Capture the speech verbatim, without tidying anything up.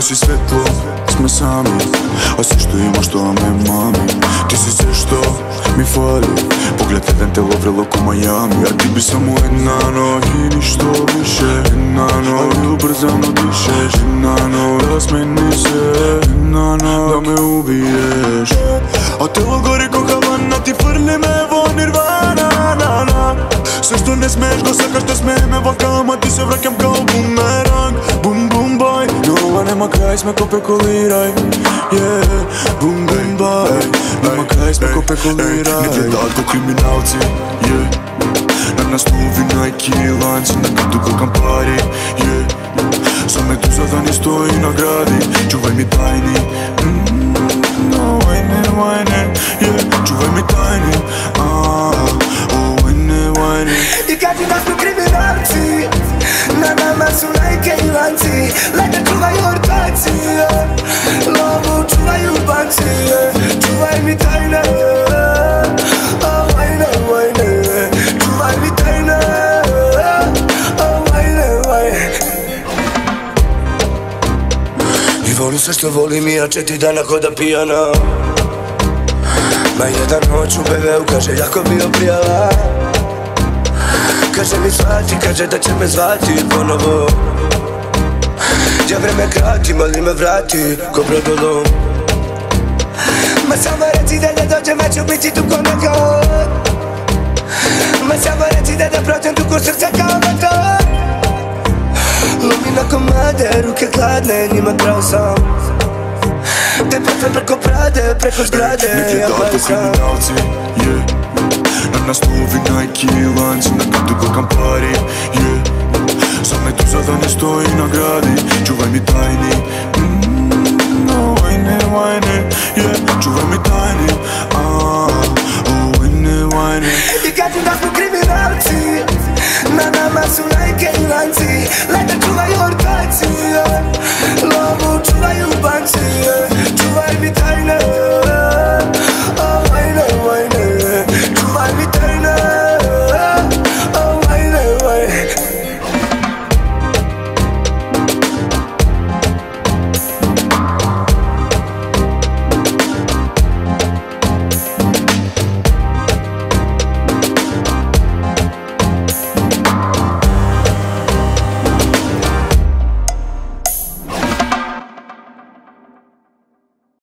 si svetlo, sme sami, a sve što ima što me mami. Ti si sve što mi fali, pogled jedan te lovrelo ko Miami. A ti bi samo jedna noć i ništo više, jedna noć, ali ubrzano dišeš, jedna noć, da smeni se, jedna noć, da me ubiješ. A telo gori ko Havana, ti frli me vo Nirvana, na, na. Sve što ne smeš go sakaš da sme me vakama, ti se vraćam kao bumerang, bum bum baj. Nova nema kraj, sme ko pekoliraj, yeah, bum bum baj. Nema kraj, sme ko pekoliraj. Ne gledat ko kriminalci, yeah. Na nas novi Nike lanci, na grdu ko Campari, yeah. Sa meduza da ni stoji na gradi, čuvaj mi tajni, mm, no, vajne, vajne, yeah. Čuvaj mi tajni, ah, oh, vajne, vajne. I kažu da smo kriminalci, na nama su Nike i lanci, leda čuvaju ortaci, lovu čuvaju banci, čuvaj mi tajne, oh, vajne, vajne, čuvaj mi tajne, oh, vajne, vajne. I volim sve što volim i ja četiri dana hoda pijana. Ma jedan noć u be ve u kaže jako bio prijala. Kaže mi shvati, kaže da će me zvati ponovo. Ja vreme kratim, ali me vrati ko brodolom. Ma samo reci da ne dođem, ja ću biti tu ko nekad. Ma samo reci da ne prođem tu ko srce kao motor. Lomi na komade, ruke hladne, njima krao sam. Te potve preko Prade, preko zgrade, ja bavim sam. Ne gledat ko kriminalci, yeah. Na nas novi Nike lanci, na grdu ko Campari, yeah. Sa meduza da ne stoji na gradi, čuvaj mi tajni, mm, no, vajne, vajne, yeah. Čuvaj mi tajni, ah, oh, vajne, vajne. I kažu da smo kriminalci,